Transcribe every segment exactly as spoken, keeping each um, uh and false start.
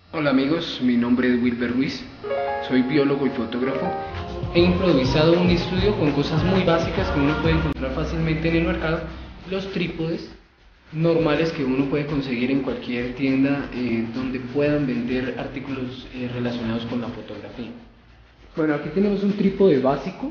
Hola amigos, mi nombre es Wilber Ruiz, soy biólogo y fotógrafo. He improvisado un estudio con cosas muy básicas que uno puede encontrar fácilmente en el mercado, los trípodes normales que uno puede conseguir en cualquier tienda eh, donde puedan vender artículos eh, relacionados con la fotografía. Bueno, aquí tenemos un trípode básico.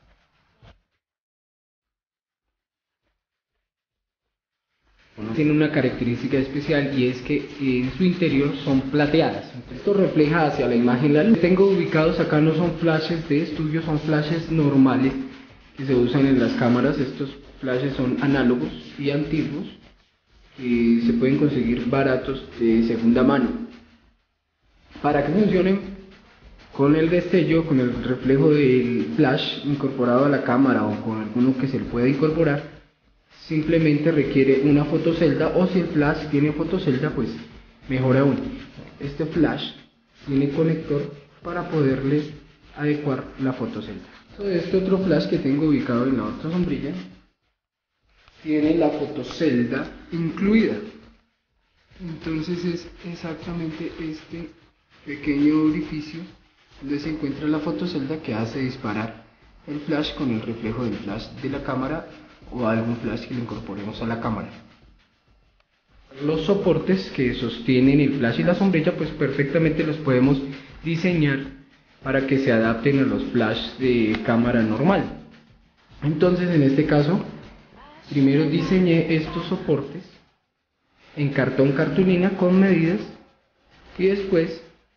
Tiene una característica especial y es que en su interior son plateadas. Esto refleja hacia la imagen la luz. Tengo ubicados acá no son flashes de estudio, son flashes normales que se usan en las cámaras. Estos flashes son análogos y antiguos y se pueden conseguir baratos de segunda mano. Para que funcionen con el destello, con el reflejo del flash incorporado a la cámara o con alguno que se le pueda incorporar, simplemente requiere una fotocelda, o si el flash tiene fotocelda, pues mejor aún. Este flash tiene conector para poderle adecuar la fotocelda. Este otro flash que tengo ubicado en la otra sombrilla tiene la fotocelda incluida. Entonces es exactamente este pequeño orificio donde se encuentra la fotocelda que hace disparar el flash con el reflejo del flash de la cámara o algún flash que le incorporemos a la cámara. Los soportes que sostienen el flash y la sombrilla pues perfectamente los podemos diseñar para que se adapten a los flash de cámara normal. Entonces en este caso primero diseñé estos soportes en cartón cartulina con medidas y después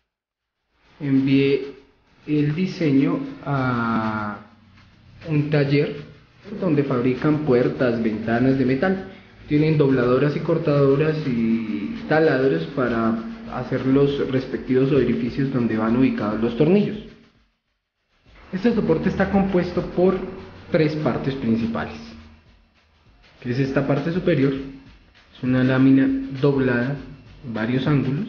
envié el diseño a un taller donde fabrican puertas, ventanas de metal. Tienen dobladoras y cortadoras y taladros para hacer los respectivos orificios donde van ubicados los tornillos. Este soporte está compuesto por tres partes principales, que es esta parte superior, es una lámina doblada en varios ángulos,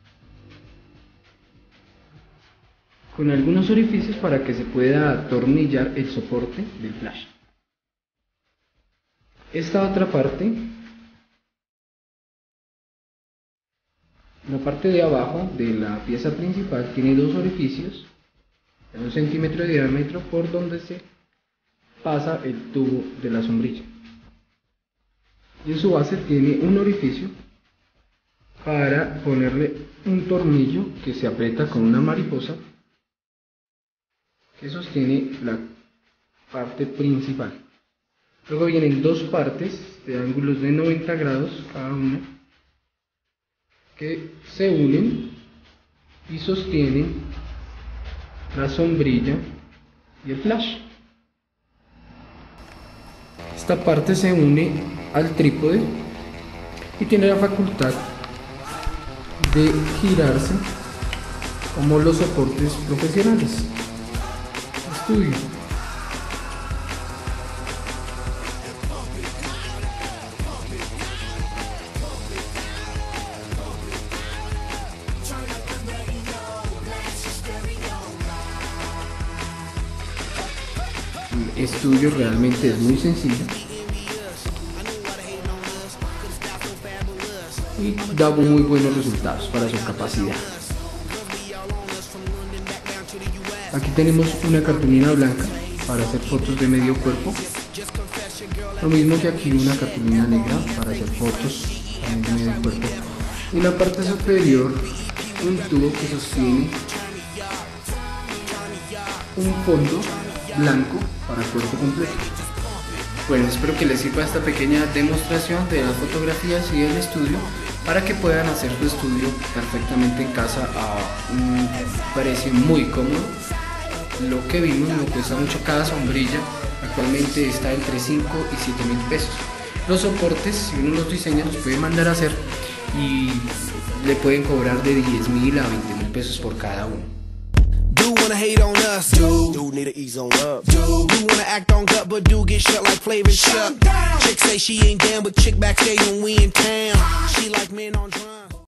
con algunos orificios para que se pueda atornillar el soporte del flash. Esta otra parte, la parte de abajo de la pieza principal, tiene dos orificios de un centímetro de diámetro por donde se pasa el tubo de la sombrilla. Y en su base tiene un orificio para ponerle un tornillo que se aprieta con una mariposa que sostiene la parte principal. Luego vienen dos partes de ángulos de noventa grados cada una que se unen y sostienen la sombrilla y el flash. Esta parte se une al trípode y tiene la facultad de girarse como los soportes profesionales. Estudio. Estudio realmente es muy sencillo y da muy buenos resultados para su capacidad. Aquí tenemos una cartulina blanca para hacer fotos de medio cuerpo, lo mismo que aquí una cartulina negra para hacer fotos de medio cuerpo, y en la parte superior un tubo que sostiene un fondo blanco para el cuerpo completo. Bueno, espero que les sirva esta pequeña demostración de las fotografías y el estudio para que puedan hacer su estudio perfectamente en casa a un precio muy cómodo. Lo que vimos no cuesta mucho cada sombrilla, actualmente está entre cinco y siete mil pesos. Los soportes, si uno los diseña, los puede mandar a hacer y le pueden cobrar de diez mil a veinte mil pesos por cada uno. Do wanna hate on us, do, do need to ease on up, do, do wanna act on gut, but do get shut like Flavor Shut. Chick say she ain't down, but chick backstage when we in town. She like men on drum.